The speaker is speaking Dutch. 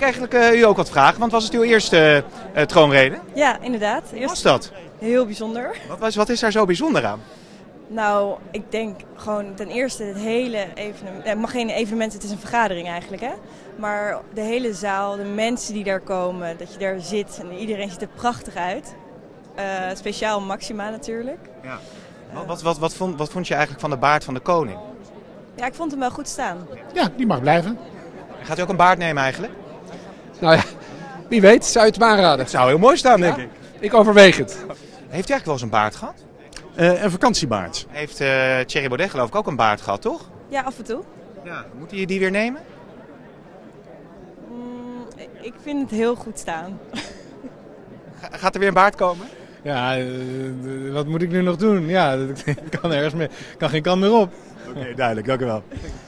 ik eigenlijk u ook wat vragen? Want was het uw eerste troonrede? Ja, inderdaad. Hoe was dat? Heel bijzonder. Wat is daar zo bijzonder aan? Nou, ik denk gewoon ten eerste het hele evenement. Het mag geen evenement, het is een vergadering eigenlijk, hè. Maar de hele zaal, de mensen die daar komen, dat je daar zit en iedereen ziet er prachtig uit. Speciaal Maxima natuurlijk. Ja. Wat vond je eigenlijk van de baard van de koning? Ja, ik vond hem wel goed staan. Ja, die mag blijven. Gaat u ook een baard nemen eigenlijk? Nou ja, wie weet, zou je het hem aanraden? Het zou heel mooi staan, denk ik. Ik overweeg het. Heeft u eigenlijk wel eens een baard gehad? Een vakantiebaard. Heeft Thierry Baudet geloof ik ook een baard gehad, toch? Ja, af en toe. Ja. Moet hij die weer nemen? Ik vind het heel goed staan. Gaat er weer een baard komen? Ja, wat moet ik nu nog doen? Ja, ik kan ergens mee, kan geen kant meer op. Oké, duidelijk. Dank u wel.